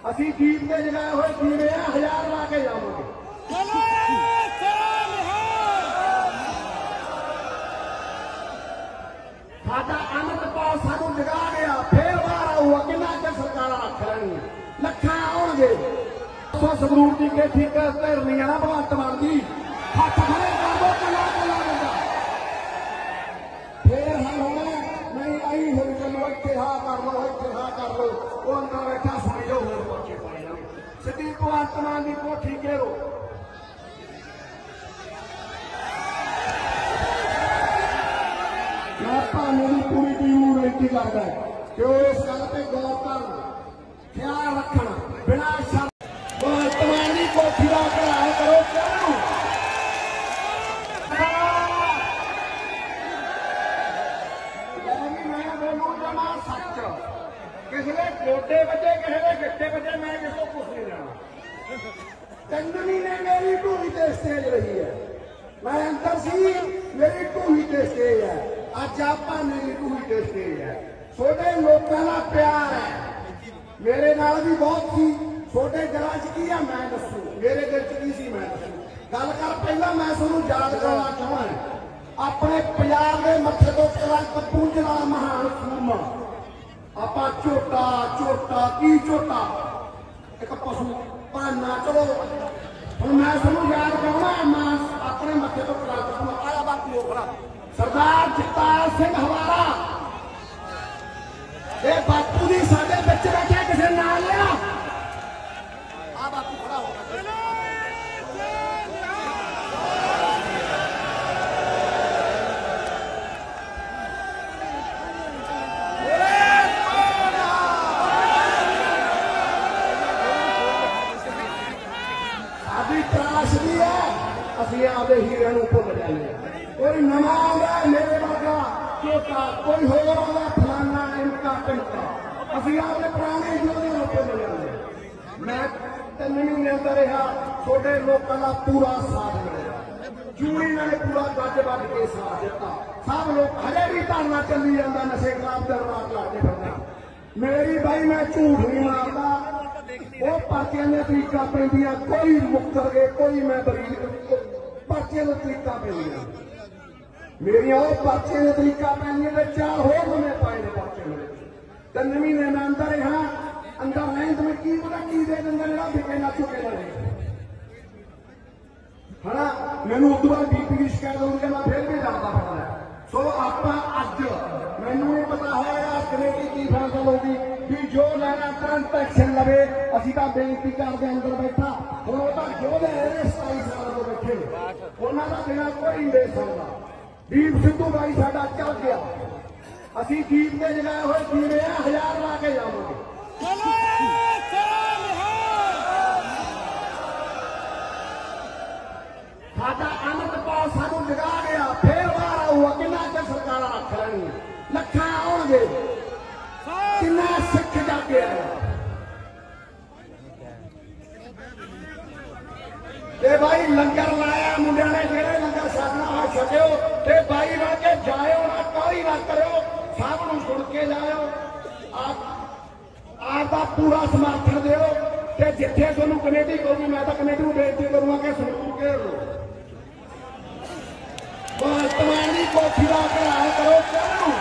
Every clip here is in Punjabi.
ਅਸੀਂ ਜੀਪ ਤੇ ਜਗਾਏ ਹੋਏ ਜੀਵੇ ਆ 1000 ਲਾ ਕੇ ਜਾਵਾਂਗੇ। ਸਾਡਾ ਅੰਮ੍ਰਿਤਪਾਲ ਸਾਨੂੰ ਜਗਾ ਗਿਆ, ਫੇਰ ਬਾਹਰ ਆਊਗਾ। ਕਿੰਨਾ ਚਿਰ ਸਰਕਾਰਾਂ ਰੱਖ ਲੈਣੀਆਂ, ਲੱਖਾਂ ਆਉਣਗੇ। ਸੰਗਰੂਰ ਦੀ ਕੇ ਠੀਕ ਧਿਰਨੀ ਆ ਨਾ ਭਗਵੰਤ ਮਾਨ ਦੀ, ਹੱਥ ਖੜੇ ਕਰ ਦੋ ਕੱਲਾ ਕੱਲਾ ਬੰਦਾ। ਫੇਰ ਹੁਣ ਨਹੀਂ ਆਈ ਹੋਈ ਚਲੋ ਇੱਥੇ ਹਾਂ ਕਰ ਲਓ, ਇੱਥੇ ਹਾਂ ਕਰ ਲਓ। ਉਹ ਅੰਦਰ ਬੈਠਾ ਸੁਣੀ ਜਾਓ, ਹੋਰ ਪਹੁੰਚੇ ਪਾਏ ਜਾਓ। ਸਿੱਧੀ ਭਗਵੰਤ ਮਾਨ ਦੀ ਕੋਠੀ ਘੇਰੋ। ਮੈਂ ਭਾਵੇਂ ਦੀ ਪੂਰੀ ਟੀਮ ਨੂੰ ਬੇਨਤੀ ਕਰਦਾ ਕਿ ਉਹ ਇਸ ਗੱਲ ਤੇ ਗੌਰ ਕਰਨ, ਖਿਆਲ ਰੱਖਣ। ਬਿਨਾਂ ਸ਼ਰਤ ਭਗਵੰਤ ਮਾਨ ਦੀ ਕੋਠੀ ਦਾ ਘਰਾਓ ਕਰੋ। ਕਿਉਂ ਮੈਂ ਬੋਲੂ ਜਮਾ ਸੱਚ। ਕਿਸੇ ਦੇ ਗੋਡੇ ਵੱਜੇ, ਕਿਸੇ ਦੇ ਗਿੱਟੇ ਵੱਜੇ, ਮੈਂ ਕਿਸੇ ਤੋਂ ਕੁਛ ਨਹੀਂ ਲੈਣਾ। 3 ਮਹੀਨੇ ਮੇਰੀ ਢੂਹੀ ਤੇ ਸਟੇਜ ਰਹੀ ਹੈ। ਮੈਂ ਅੰਦਰ ਸੀ, ਮੇਰੀ ਢੂਹੀ ਤੇ ਸਟੇਜ ਹੈ। ਅੱਜ ਆਪਾਂ ਮੇਰੀ ਢੂਹੀ ਤੇ ਸਟੇਜ ਹੈ। ਤੁਹਾਡੇ ਲੋਕਾਂ ਦਾ ਪਿਆਰ ਹੈ, ਮੇਰੇ ਨਾਲ ਵੀ ਬਹੁਤ ਸੀ। ਤੁਹਾਡੇ ਦਿਲਾਂ 'ਚ ਕੀ ਆ ਮੈਂ ਦੱਸੂ, ਮੇਰੇ ਦਿਲ 'ਚ ਕੀ ਸੀ ਮੈਂ ਦੱਸੂ। ਗੱਲ ਕਰ ਪਹਿਲਾਂ ਮੈਂ ਤੁਹਾਨੂੰ ਯਾਦ ਕਰਾਉਣਾ ਚਾਹੁੰਦਾ, ਆਪਣੇ ਪੰਜਾਬ ਦੇ ਮੱਥੇ ਤੋਂ ਕਲੰਕ ਪੂੰਝਣ ਵਾਲਾ ਮਹਾਨ ਸੂਰਮਾ। ਆਪਾਂ ਝੋਟਾ ਝੋਟਾ ਕੀ ਝੋਟਾ, ਇੱਕ ਪਸ਼ੂ ਭਾਨਾ। ਚਲੋ ਹੁਣ ਮੈਂ ਤੁਹਾਨੂੰ ਯਾਦ ਕਰਾਉਣਾ, ਮੈਂ ਆਪਣੇ ਮੱਥੇ ਤੋਂ ਕਲੰਕ ਆਇਆ। ਬਾਕੀ ਉਹ ਖੜਾ ਸਰਦਾਰ ਜਗਤਾਰ ਸਿੰਘ ਹਵਾਰਾ, ਇਹ ਬਾਪੂ ਦੀ ਸਾਡੇ ਵਿੱਚ ਬੈਠਿਆ, ਕਿਸੇ ਨਾਲ ਲਿਆ। ਆ ਬਾਪੂ ਖੜਾ ਹੋ ਗਿਆ। ਸਾਡੀ ਤਰਾਸ਼ ਵੀ ਹੈ, ਅਸੀਂ ਆਪਦੇ ਹੀਰਿਆਂ ਨੂੰ ਭੁੱਲ ਜਾਂਦੇ ਹਾਂ। ਕੋਈ ਨਵਾਂ ਆਉਂਦਾ ਮੇਰੇ ਵਰਗਾ ਝੋਟਾ, ਕੋਈ ਹੋਰ ਆਉਂਦਾ ਫਲਾਨਾ ਇਨਕਾ ਟਿਮਕਾ, ਅਸੀਂ ਆਪਣੇ ਪੁਰਾਣੇ ਯੋਧਿਆਂ ਨੂੰ ਭੁੱਲ ਜਾਂਦੇ। ਮੈਂ 3 ਮਹੀਨੇ ਅੰਦਰ ਰਿਹਾ, ਤੁਹਾਡੇ ਲੋਕਾਂ ਦਾ ਪੂਰਾ ਸਾਥ ਮਿਲਿਆ। ਜੂੜੀ ਨੇ ਪੂਰਾ ਗੱਜ ਵੱਜ ਕੇ ਸਾਥ ਦਿੱਤਾ। ਸਭ ਲੋਕ ਹਜੇ ਵੀ ਧਰਨਾ ਚੱਲੀ ਜਾਂਦਾ, ਨਸ਼ੇ ਖਿਲਾਫ ਦਰਬਾਰ ਲੜਦੇ ਫਿਰਦਾ। ਮੇਰੀ ਬਾਈ ਮੈਂ ਝੂਠ ਨਹੀਂ ਮਾਰਦਾ। ਉਹ ਪਰਚੀਆਂ ਦੀਆਂ ਤਰੀਕਾਂ ਪੈਂਦੀਆਂ, ਕੋਈ ਮੁਕਤਰ ਗਏ, ਕੋਈ ਮੈਂ ਬਰੀਕ, ਪਰਚੀਆਂ ਦੀਆਂ ਤਰੀਕਾਂ ਪੈਂਦੀਆਂ। ਮੇਰੀਆਂ ਉਹ ਪਰਚੀਆਂ ਦੀਆਂ ਤਰੀਕਾਂ ਪੈਂਦੀਆਂ ਤੇ 4 ਹੋਰ ਨਵੇਂ ਪਾਏ ਨੇ ਪਰਚੇ ਮੇਰੇ। 3 ਮਹੀਨੇ ਮੈਂ ਅੰਦਰ ਰਿਹਾ। ਅੰਦਰ ਨਹੀਂ ਤਾਂ ਕੀ ਪਤਾ ਕੀ ਦੇ ਦਿੰਦੇ, ਜਿਹੜਾ ਵਿਕੇ ਨਾ ਚੁੱਕੇ ਲੜੇ ਹਨਾ। ਮੈਨੂੰ ਉਦੋਂ ਬਾਅਦ ਬੀਪੀ ਦੀ ਸ਼ਿਕਾਇਤ ਹੋਊਗੀ, ਮੈਂ ਫਿਰ ਵੀ ਲੜਦਾ ਫਿਰਦਾ। ਸੋ ਆਪਾਂ ਅੱਜ ਮੈਨੂੰ ਨਹੀਂ ਪਤਾ ਹੋਇਆ ਕਮੇਟੀ ਕੀ ਫੈਸਲਾ ਲਊਗੀ ਵੀ ਜੋ ਲੈਣਾ ਤੁਰੰਤ ਐਕਸ਼ਨ ਲਵੇ। ਅਸੀਂ ਤਾਂ ਬੇਨਤੀ ਕਰਦੇ ਅੰਦਰ ਬੈਠਾ, ਹੁਣ ਉਹ ਤਾਂ ਜੋ ਲੈ ਰਹੇ 27 ਸਾਲਾਂ ਤੋਂ ਬੈਠੇ, ਉਹਨਾਂ ਦਾ ਬਿਨਾਂ ਕੋਈ ਨਹੀਂ ਦੇ ਸਕਦਾ। ਦੀਪ ਸਿੱਧੂ ਬਾਈ ਸਾਡਾ ਚੱਲ ਗਿਆ, ਅਸੀਂ ਜੀਪ ਤੇ ਜਗਾਏ ਹੋਏ ਜੀਵੇ ਆ 1000 ਲਾ ਕੇ ਜਾਵਾਂਗੇ। ਸਾਡਾ ਅੰਮ੍ਰਿਤਪਾਲ ਸਾਨੂੰ ਜਗਾ ਗਿਆ, ਫੇਰ ਬਾਹਰ ਆਊਗਾ। ਕਿੰਨਾ ਚਿਰ ਸਰਕਾਰਾਂ ਰੱਖ ਲੈਣੀਆਂ, ਲੱਖਾਂ ਆਉਣਗੇ। ਕਿੰਨਾ ਸਿੱਖ ਜਾਗੇ ਤੇ ਬਾਈ ਲੰਗਰ ਲਾਇਆ ਮੁੰਡਿਆਂ ਨੇ, ਜਿਹੜੇ ਲੰਗਰ ਛਕਣਾ ਆ ਛਕਿਓ ਤੇ ਬਾਈ ਬਣ ਕੇ ਜਾਇਓ ਨਾ, ਕਾਹਲੀ ਨਾ ਕਰਿਓ, ਸਭ ਨੂੰ ਸੁਣ ਕੇ ਜਾਇਓ। ਆਪ ਦਾ ਪੂਰਾ ਸਮਰਥਨ ਦਿਓ ਤੇ ਜਿੱਥੇ ਤੁਹਾਨੂੰ ਕਮੇਟੀ ਕਹੂਗੀ, ਮੈਂ ਤਾਂ ਕਮੇਟੀ ਨੂੰ ਬੇਨਤੀ ਕਰੂੰਗਾ ਕਿ ਸੰਗਰੂਰ ਘੇਰ ਲਓ। ਭਗਵੰਤ ਮਾਨ ਦੀ ਕੋਠੀ ਦਾ ਘਰਾਓ ਕਰੋ। ਕਿਉਂ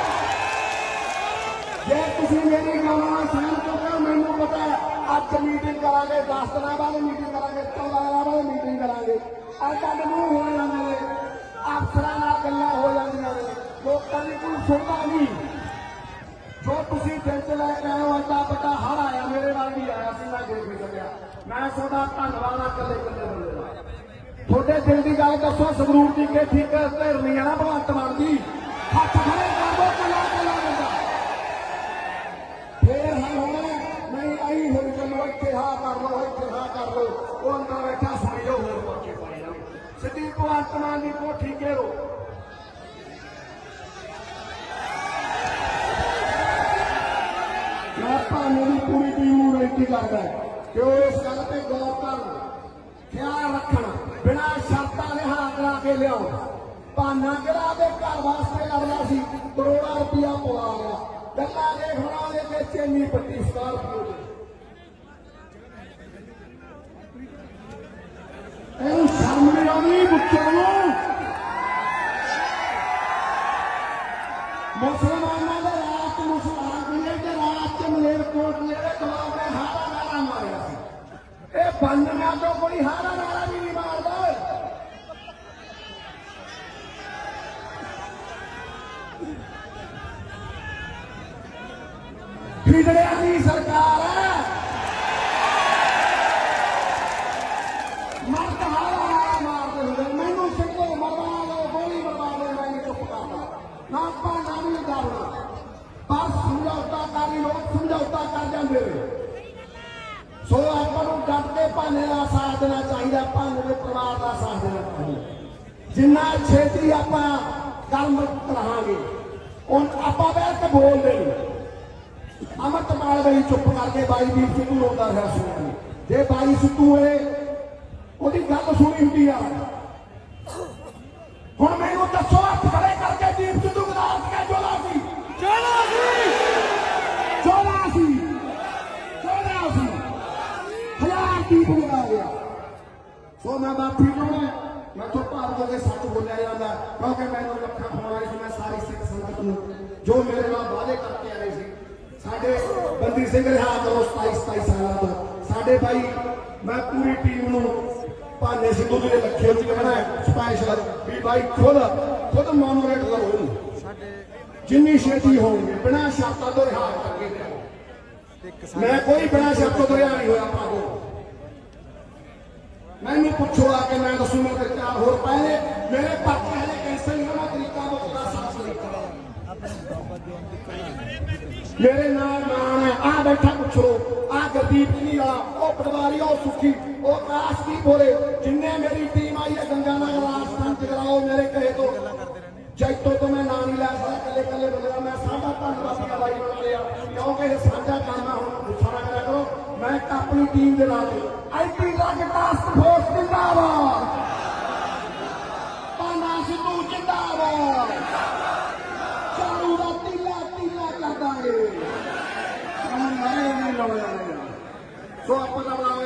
ਜੇ ਤੁਸੀਂ ਮੇਰੀ ਗੱਲ ਨਾਲ ਸਹਿਮਤ ਹੋ, ਮੈਨੂੰ ਪਤਾ ਅੱਜ ਮੀਟਿੰਗ ਕਰਾਂਗੇ, 10 ਦਿਨਾਂ ਬਾਅਦ ਮੀਟਿੰਗ ਕਰਾਂਗੇ, 14 ਦਿਨਾਂ ਬਾਅਦ ਮੀਟਿੰਗ ਕਰਾਂਗੇ। ਅੱਜ ਮੂੰਹ ਹੋ ਜਾਂਦੇ ਨੇ, ਅਫਸਰਾਂ ਨਾਲ ਗੱਲਾਂ ਹੋ ਜਾਂਦੀਆਂ ਨੇ, ਲੋਕਾਂ ਦੀ ਕੋਈ ਸੁਣਦਾ ਨਹੀਂ। ਜੋ ਤੁਸੀਂ ਦਿਲ 'ਚ ਲੈ ਕੇ ਆਏ ਹੋ, ਐਡਾ ਵੱਡਾ ਹੜ ਆਇਆ, ਮੇਰੇ ਨਾਲ ਵੀ ਆਇਆ ਸੀ, ਮੈਂ ਦੇਖ ਨਹੀਂ ਸਕਿਆ। ਮੈਂ ਤੁਹਾਡਾ ਧੰਨਵਾਦ ਆ ਇਕੱਲੇ ਇਕੱਲੇ ਬੰਦੇ ਦਾ। ਤੁਹਾਡੇ ਦਿਲ ਦੀ ਗੱਲ ਦੱਸੋ, ਸੰਗਰੂਰ ਦੀ ਕੇ ਠੀਕ ਧਿਰਨੀ ਆ ਨਾ ਭਗਵੰਤ ਮਾਨ ਦੀ, ਹੱਥ ਖੜੇ ਕਰ ਦੋ ਕੱਲਾ ਕੱਲਾ ਬੰਦਾ। ਫੇਰ ਹੁਣ ਨਹੀਂ ਆਈ ਹੋਈ ਚਲੋ ਇੱਥੇ ਹਾਂ ਕਰ ਲਓ, ਇੱਥੇ ਹਾਂ ਕਰ ਲਓ। ਉਹ ਅੰਦਰ ਬੈਠਾ ਸੁਣੀ ਜਾਓ, ਹੋਰ ਪਹੁੰਚੇ ਪਾਏ ਜਾਓ। ਸਿੱਧੀ ਭਗਵੰਤ ਮਾਨ ਦੀ ਕੋਠੀ ਘੇਰੋ। ਮੈਂ ਭਾਵੇਂ ਦੀ ਪੂਰੀ ਟੀਮ ਨੂੰ ਬੇਨਤੀ ਕਰਦਾ ਕਿ ਉਹ ਇਸ ਗੱਲ ਤੇ ਗੌਰ ਕਰਨ, ਖਿਆਲ ਰੱਖਣ। ਬਿਨਾਂ ਸ਼ਰਤਾਂ ਦੇ ਹੱਥ ਲਾ ਕੇ ਲਿਆਓ। ਭਾਨਾ ਕਿਹੜਾ ਦੇ ਘਰ ਵਾਸਤੇ ਲੜਦਾ ਸੀ, ਕਰੋੜਾਂ ਰੁਪਇਆ ਪਵਾ ਲਿਆ। ਗੱਲਾਂ ਦੇਖ ਉਹਨਾਂ ਦੇ ਵਿੱਚ ਇੰਨੀ 32 ਸਟਾਰ ਬੰਦਿਆਂ ਤੋਂ ਕੋਈ ਹਾਰਾ ਨਾਰਾ ਵੀ ਨਹੀਂ ਮਾਰਦਾ। ਖਿਜੜਿਆਂ ਦੀ ਸਰਕਾਰ ਹੈ। ਮਰਦ ਹਾਰਾ ਨਾਰਾ ਮਾਰਦੇ ਹੁੰਦੇ, ਮੈਨੂੰ ਸਿੱਧੋ ਮਰਵਾ ਲਓ, ਗੋਲੀ ਮਰਵਾ ਲਓ, ਮੈਂ ਨਹੀਂ ਚੁੱਪ ਕਰਦਾ। ਨਾ ਭਾਂਡਾ ਨਹੀਂ ਕਰਨਾ, ਪਰ ਸਮਝੌਤਾ ਕਰੀ, ਲੋਕ ਸਮਝੌਤਾ ਕਰ ਜਾਂਦੇ ਨੇ। ਸੋ ਆਪਾਂ ਨੂੰ ਡਟ ਕੇ ਭਾਨੇ ਦਾ ਸਾਥ ਦੇਣਾ ਚਾਹੀਦਾ, ਭਾਨੇ ਦੇ ਪਰਿਵਾਰ ਦਾ ਸਾਥ ਦੇਣਾ ਚਾਹੀਦਾ। ਜਿੰਨਾ ਛੇਤੀ ਆਪਾਂ ਕਰਮ ਕਰਾਂਗੇ ਉਹ ਆਪਾਂ ਬੈਠ ਕੇ ਬੋਲਦੇ ਨੇ। ਅਮਰਤਪਾਲ ਬਈ ਚੁੱਪ ਕਰਕੇ ਬਾਈ ਦੀਪ ਸਿੱਧੂ ਰੋਂਦਾ ਰਿਹਾ ਸੁਣਿਆ। ਜੇ ਬਾਈ ਸਿੱਧੂ ਉਹਦੀ ਗੱਲ ਸੁਣੀ ਹੁੰਦੀ ਆ, ਹੁਣ ਮੈਨੂੰ ਦੱਸੋ ਹੱਥ ਖੜੇ ਕਰਕੇ ਦੀਪ ਸਿੱਧੂ ਗਦਾਸ ਕੇ ਜੋਲਾ ਸੀ, ਹਜ਼ਾਰ ਦੀਪ ਬਣਾ ਗਿਆ। ਸੋ ਮੈਂ ਮਾਫੀ ਚਾਹੁੰਦਾ, ਮੈਂ ਤੋਂ ਭਾਰ ਹੋ ਕੇ ਸੱਚ ਬੋਲਿਆ ਜਾਂਦਾ, ਕਿਉਂਕਿ ਮੈਨੂੰ ਲੱਖਾਂ ਫੋਨ ਆਏ ਸੀ। ਮੈਂ ਸਾਰੀ ਸਿੱਖ ਸੰਗਤ ਨੂੰ ਜੋ ਮੇਰੇ ਨਾਲ ਵਾਅਦੇ ਕਰਕੇ ਆਏ ਸੀ, ਸਾਡੇ ਬੰਦੀ ਸਿੰਘ ਰਿਹਾ ਕਰੋ 27 ਸਾਲਾਂ ਤੋਂ, ਸਾਡੇ ਭਾਈ ਮੈਂ ਪੂਰੀ ਟੀਮ ਨੂੰ ਭਾਨੇ ਸਿੱਧੂ ਦੇ ਲੱਖੇ ਵਿੱਚ ਕਹਿਣਾ ਸਪੈਸ਼ਲ ਵੀ ਭਾਈ ਖੁਦ ਮੋਨੋਰੇਟ ਕਰੋ, ਜਿੰਨੀ ਛੇਤੀ ਹੋਣਗੇ ਬਿਨਾਂ ਸ਼ਰਤਾਂ ਤੋਂ ਰਿਹਾ ਕਰਕੇ। ਮੈਂ ਕੋਈ ਬਿਨਾਂ ਸ਼ਰਤਾਂ ਤੋਂ ਰਿਹਾ ਨਹੀਂ ਹੋਇਆ ਭਾਗੋ। ਮੈਨੂੰ ਪੁੱਛੋ ਆ ਕੇ, ਮੈਂ ਦੱਸੂ ਮੈਂ ਚਾਰ ਹੋਰ ਪਹਿਲੇ ਮੇਰੇ ਪਰਚੇ ਹਲੇ ਕੈਂਸਲ ਨਹੀਂ ਹੋਣਾ, ਤਰੀਕਾ ਬੋਲਦਾ ਸਾਫ ਤਰੀਕਾ ਮੇਰੇ ਨਾਲ ਨਾਮ ਹੈ। ਆ ਬੈਠਾ ਪੁੱਛੋ, ਆ ਗੁਰਦੀਪ ਜੀ ਵਾਲਾ, ਉਹ ਪਟਵਾਰੀ, ਉਹ ਸੁੱਖੀ, ਉਹ ਕਾਸ਼ਦੀਪ ਹੋਰੇ, ਜਿੰਨੇ ਮੇਰੀ ਟੀਮ ਆਈ ਹੈ ਗੰਗਾ ਨਗਰ ਰਾਜਸਥਾਨ ਚ ਕਰਾਓ ਮੇਰੇ ਕਹੇ ਤੋਂ। ਜੈਤੋ ਤੋਂ ਮੈਂ ਨਾਂ ਨਹੀਂ ਲੈ ਸਕਦਾ, ਕੱਲੇ ਕੱਲੇ ਬੰਦੇ ਦਾ ਮੈਂ ਸਾਡਾ ਧੰਨਵਾਦੀ ਬਾਈ ਬਣਾ ਲਿਆ, ਕਿਉਂਕਿ ਇਹ ਸਾਂਝਾ ਕੰਮ ਹੈ। ਹੁਣ ਗੁੱਸਾ ਨਾ ਕਰਿਆ ਕਰੋ, ਮੈਂ ਆਪਣੀ ਟੀਮ ਦੇ ਨਾਲ ਆਈਟੀ ਡਰੱਗ ਟਾਸਕ ਫੋਰਸ ਜਿੰਦਾਬਾਦ, ਭਾਨਾ ਸਿੱਧੂ ਜਿੰਦਾਬਾਦ, ਝਾੜੂ ਦਾ ਤੀਲਾ ਕਰਦਾ ਏ। ਮੈਂ ਨਹੀਂ ਲਾਉਣਾ, ਸੋ ਆਪਾਂ ਦਾ ਬਣਾਵੇ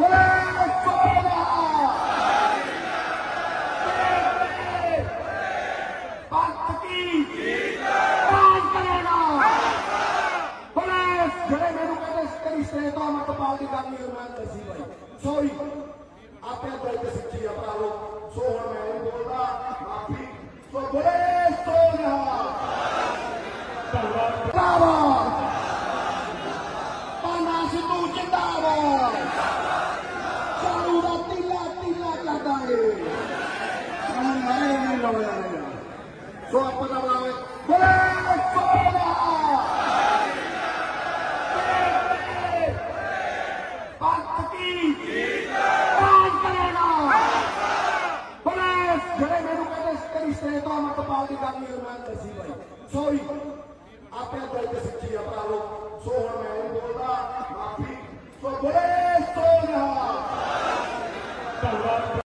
ਜਿਹੜੇ ਮੈਨੂੰ ਕਹਿੰਦੇ ਤੇਰੀ ਸਟੇਟ ਅਮਰਤਪਾਲ ਦੀ ਗੱਲ ਨਹੀਂ, ਮੈਂ ਦੱਸੀ ਬਾਈ ਸੋਰੀ ਆਪਣੇ ਦਿਲ ਤੇ ਸੱਚੀ ਆ ਭਰਾਵੋ। ਸੋ ਹੁਣ ਮੈਂ ਨਹੀਂ ਬੋਲਦਾ, ਮਾਫੀ। ਸੋ ਬੋਲੇ ਸੋਨਿਹਾ ਜਿੰਦਾਬਾਦ, ਭਾਨਾ ਸਿੱਧੂ ਜਿੰਦਾਬਾਦ, ਝਾੜੂ ਦਾ ਤੀਲਾ ਕਰਦਾ ਏ। ਮੈਂ ਨਹੀਂ ਲਾਉਣਾ, ਸੋ ਆਪਾਂ ਦਾ ਬਣਾਵੇ ਬੋਲੇ ਸੋਨਿਹਾ ਜਿਹੜੇ ਮੈਨੂੰ ਕਹਿੰਦੇ ਤੇਰੀ ਸਟੇਟ ਅਮਰਤਪਾਲ ਦੀ ਗੱਲ ਨਹੀਂ, ਮੈਂ ਦੱਸੀ ਬਾਈ ਸੋਰੀ ਆਪਣੇ ਦਿਲ ਤੇ ਸੱਚੀ ਆ ਭਰਾਵੋ। ਸੋ ਹੁਣ ਮੈਂ ਨਹੀਂ ਬੋਲਦਾ, ਮਾਫੀ। ਸੋ ਬੋਲੇ